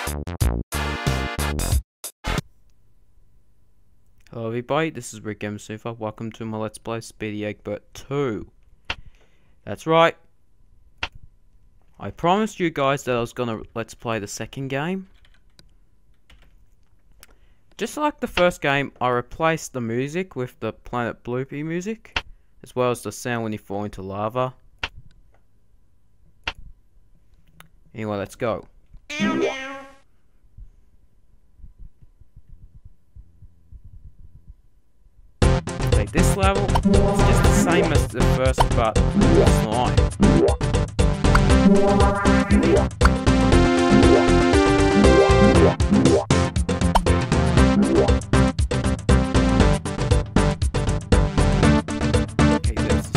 Hello everybody, this is Eggbert. Welcome to my Let's Play Speedy Eggbert 2. That's right. I promised you guys that I was gonna Let's Play the second game. Just like the first game, I replaced the music with the Planet Bloopy music, as well as the sound when you fall into lava. Anyway, let's go. Okay, this level is just the same as the first, but slime. Okay, this.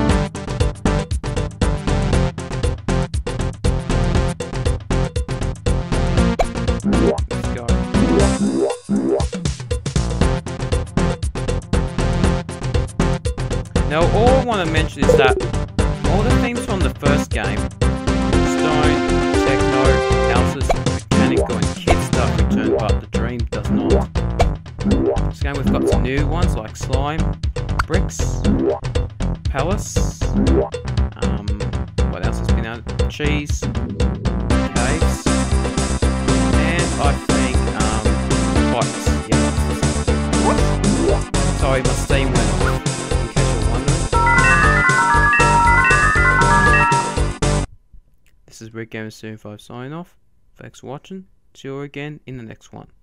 Let's go. Now, all I want to mention is that all the themes from the first game, Stone, Techno, Houses, Mechanical, and Kid stuff return, but the Dream does not. This game we've got some new ones like Slime, Bricks, Palace, what else has been added? Cheese, Caves, and I think, Pipes. Yeah. Sorry, my Steam went off. This is Eggbert signing off. Thanks for watching. See you again in the next one.